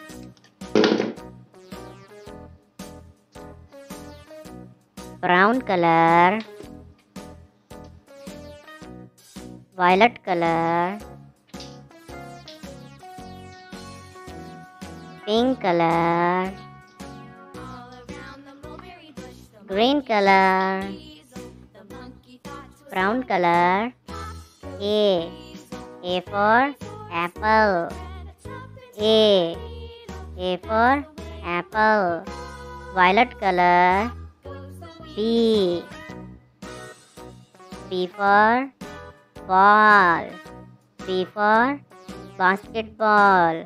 Brown color, violet color, pink color, green color, brown color. A for apple. A for apple. Violet color. B for ball. B for basketball.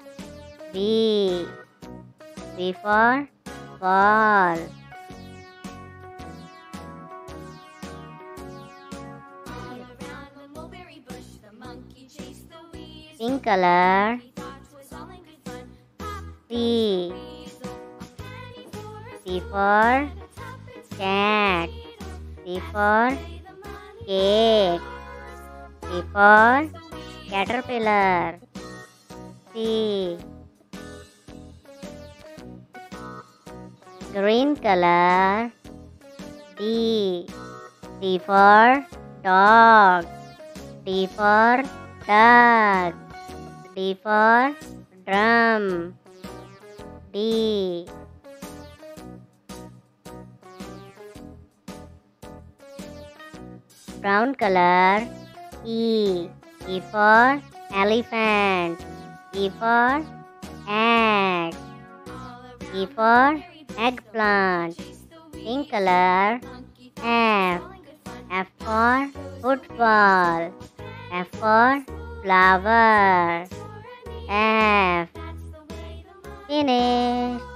B for ball. Pink color. C for cat. C for cake. C for caterpillar. C. Green color. D for dog. D for duck. D for drum. D. Brown color. E for elephant. E for egg. E for eggplant. Pink color. F for football. F for flower. F. Finish.